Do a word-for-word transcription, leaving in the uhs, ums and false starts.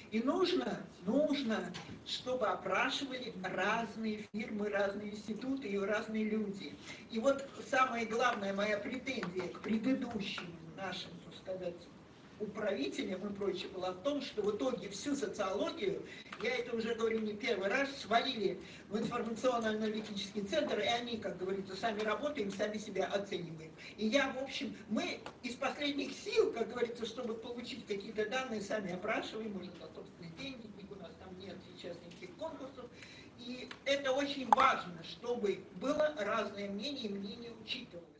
И нужно, нужно, чтобы опрашивали разные фирмы, разные институты и разные люди. И вот самая главная моя претензия к предыдущим нашим, так сказать, управителям и прочее была в том, что в итоге всю социологию, я это уже говорю не первый раз, свалили в информационно-аналитический центр, и они, как говорится, сами работаем, сами себя оцениваем. И я, в общем, мы из последних сил, как говорится, чтобы получить какие-то данные, сами опрашиваем, может, на собственные деньги, у нас там нет сейчас никаких конкурсов. И это очень важно, чтобы было разное мнение, и мнение учитывалось.